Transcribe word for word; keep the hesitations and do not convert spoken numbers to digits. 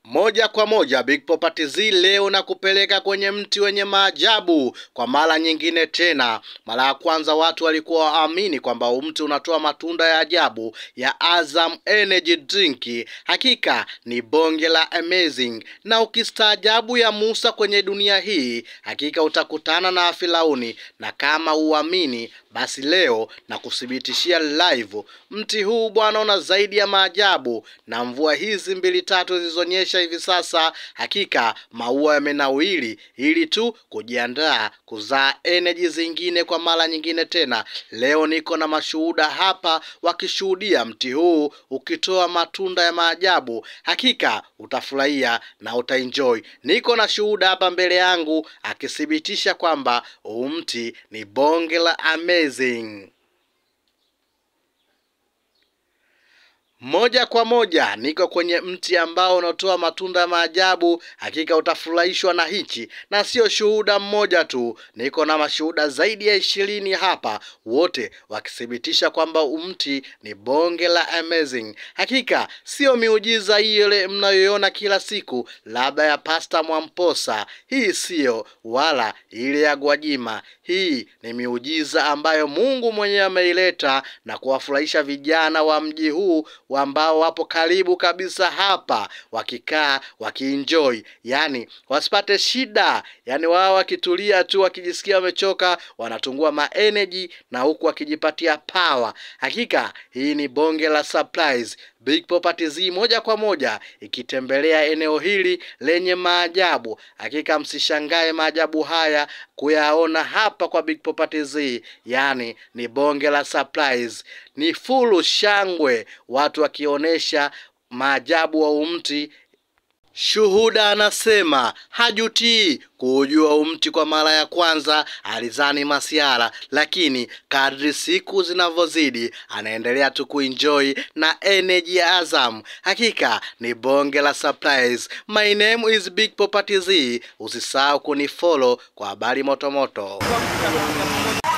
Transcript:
Moja kwa moja Big Property Z leo na kupeleka kwenye mti wenye maajabu kwa mara nyingine tena. Mara ya kwanza watu walikuwa waamini kwamba mti unatoa matunda ya ajabu ya Azam Energy Drink. Hakika ni bonge la amazing, na ukistaajabu ya Musa kwenye dunia hii, hakika utakutana na Firauni. Na kama uamini, basi leo na kuthibitishia live mti huu bwana una zaidi ya maajabu, na mvua hizi mbili tatu zilizonyesha hivi sasa, hakika maua yamenawili ili tu kujiandaa kuzaa energy zingine kwa mara nyingine tena. Leo niko na mashuhuda hapa wakishuhudia mti huu ukitoa matunda ya maajabu. Hakika utafurahia na utaenjoy. Niko na shuhuda hapa mbele yangu akithibitisha kwamba huu mti ni bonge la amazing. Moja kwa moja niko kwenye mti ambao unatoa matunda ya maajabu. Hakika utafurahishwa na hichi, na sio shuhuda mmoja tu, niko na mashuhuda zaidi ya ishirini hapa, wote wakithibitisha kwamba mti ni bonge la amazing. Hakika sio miujiza ile mnayoiona kila siku, labda ya Pasta Mwamposa. Hii sio, wala ile ya Gwajima. Hii ni miujiza ambayo Mungu mwenyewe ameileta na kuwafurahisha vijana wa mji huu ambao wapo karibu kabisa hapa, wakikaa wakienjoy, yani wasipate shida. Yani wao wakitulia tu, wakijisikia wamechoka, wanatungua ma energy na huku wakijipatia power. Hakika hii ni bonge la surprise. Big Property Z moja kwa moja ikitembelea eneo hili lenye maajabu. Hakika msishangae maajabu haya kuyaona hapa kwa Big Property Z. Yani ni bonge la surprise, ni full shangwe, watu wakionesha maajabu wa umti. Shuhuda anasema hajutii kujua umti kwa mara ya kwanza, alizani masiara, lakini kadri siku zinavyozidi anaendelea tu kuenjoy na energy ya Azam. Hakika ni bonge la surprise. My name is Big Property Z. Usisahau kunifollow kwa habari moto moto.